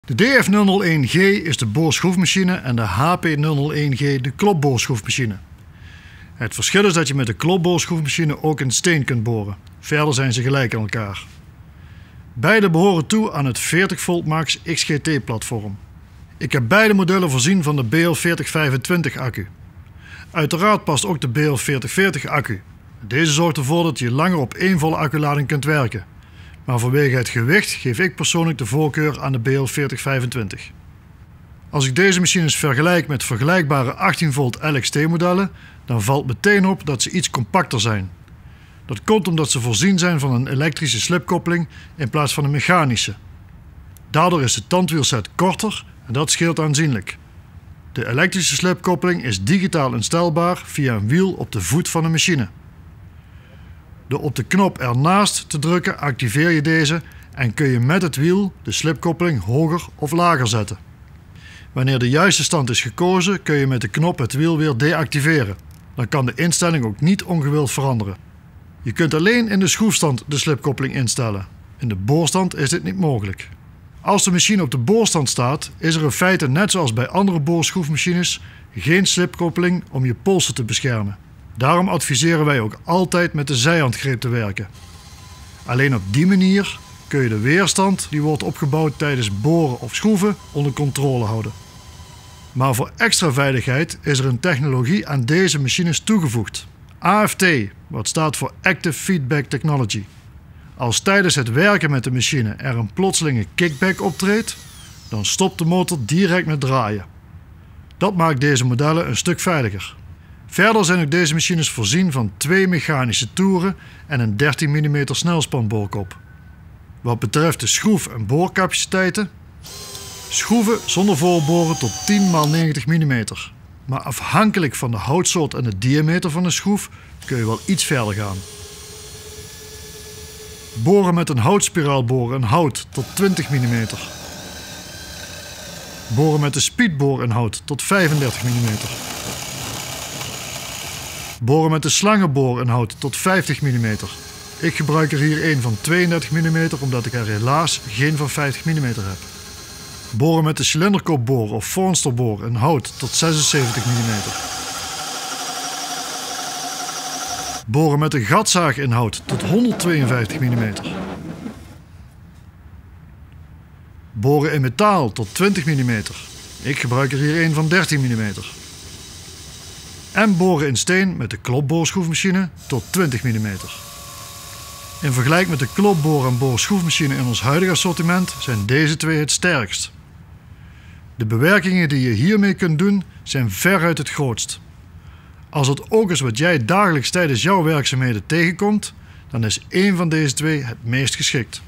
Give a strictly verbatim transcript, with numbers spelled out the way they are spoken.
De D F nul nul één G is de boorschroefmachine en de H P nul nul één G de klopboorschroefmachine. Het verschil is dat je met de klopboorschroefmachine ook in steen kunt boren. Verder zijn ze gelijk aan elkaar. Beide behoren toe aan het veertig volt max X G T platform. Ik heb beide modellen voorzien van de B L veertig vijfentwintig accu. Uiteraard past ook de B L veertig veertig accu. Deze zorgt ervoor dat je langer op één volle acculading kunt werken. Maar vanwege het gewicht geef ik persoonlijk de voorkeur aan de B L veertig vijfentwintig. Als ik deze machines vergelijk met vergelijkbare achttien volt L X T modellen, dan valt meteen op dat ze iets compacter zijn. Dat komt omdat ze voorzien zijn van een elektrische slipkoppeling in plaats van een mechanische. Daardoor is de tandwielset korter en dat scheelt aanzienlijk. De elektrische slipkoppeling is digitaal instelbaar via een wiel op de voet van de machine. Door op de knop ernaast te drukken activeer je deze en kun je met het wiel de slipkoppeling hoger of lager zetten. Wanneer de juiste stand is gekozen kun je met de knop het wiel weer deactiveren. Dan kan de instelling ook niet ongewild veranderen. Je kunt alleen in de schroefstand de slipkoppeling instellen. In de boorstand is dit niet mogelijk. Als de machine op de boorstand staat, is er in feite net zoals bij andere boorschroefmachines geen slipkoppeling om je polsen te beschermen. Daarom adviseren wij ook altijd met de zijhandgreep te werken. Alleen op die manier kun je de weerstand die wordt opgebouwd tijdens boren of schroeven onder controle houden. Maar voor extra veiligheid is er een technologie aan deze machines toegevoegd. A F T, wat staat voor Active Feedback Technology. Als tijdens het werken met de machine er een plotselinge kickback optreedt, dan stopt de motor direct met draaien. Dat maakt deze modellen een stuk veiliger. Verder zijn ook deze machines voorzien van twee mechanische toeren en een dertien millimeter snelspanboorkop. Wat betreft de schroef- en boorcapaciteiten, schroeven zonder voorboren tot tien bij negentig millimeter. Maar afhankelijk van de houtsoort en de diameter van de schroef kun je wel iets verder gaan. Boren met een houtspiraalboor in hout tot twintig millimeter. Boren met de speedboor in hout tot vijfendertig millimeter. Boren met de slangenboor in hout tot vijftig millimeter. Ik gebruik er hier een van tweeëndertig millimeter omdat ik er helaas geen van vijftig millimeter heb. Boren met de cilinderkopboor of Forsterboor in hout tot zesenzeventig millimeter. Boren met een gatzaag in hout tot honderdtweeënvijftig millimeter. Boren in metaal tot twintig millimeter. Ik gebruik er hier een van dertien millimeter. En boren in steen met de klopboorschroefmachine tot twintig millimeter. In vergelijking met de klopboor- en boorschroefmachine in ons huidige assortiment zijn deze twee het sterkst. De bewerkingen die je hiermee kunt doen zijn veruit het grootst. Als het ook is wat jij dagelijks tijdens jouw werkzaamheden tegenkomt, dan is één van deze twee het meest geschikt.